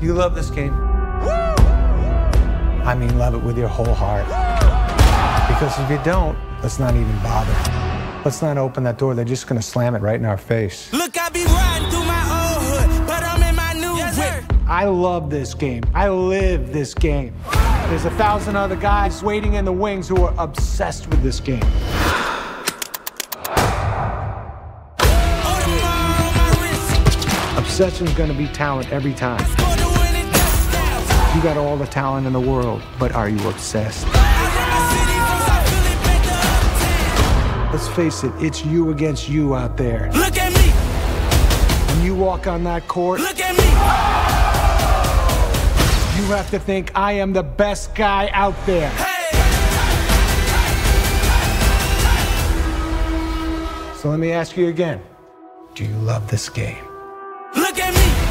You love this game? I mean, love it with your whole heart. Because if you don't, let's not even bother. Let's not open that door. They're just gonna slam it right in our face. Look, I be riding through my old hood, but I'm in my new whip. I love this game. I live this game. There's 1,000 other guys waiting in the wings who are obsessed with this game. Obsession's gonna be talent every time. You got all the talent in the world, but are you obsessed? Let's face it, it's you against you out there. Look at me. When you walk on that court, Look at me. you have to think, I am the best guy out there. Hey. So let me ask you again, do you love this game? Look at me.